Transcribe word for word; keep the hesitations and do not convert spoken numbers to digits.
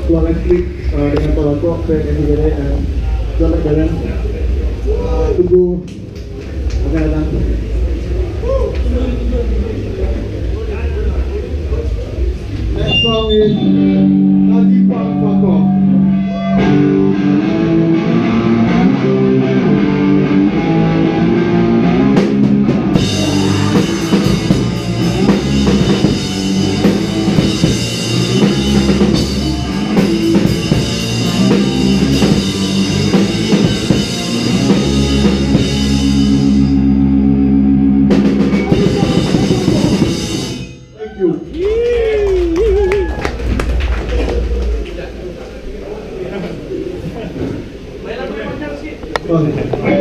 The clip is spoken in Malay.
keluarkan klip uh, dengan Tolako, Fred dan juga uh, selamat jalan. Uh, tunggu akan datang. Next song is Nazi Punk Fuck Off. Okay.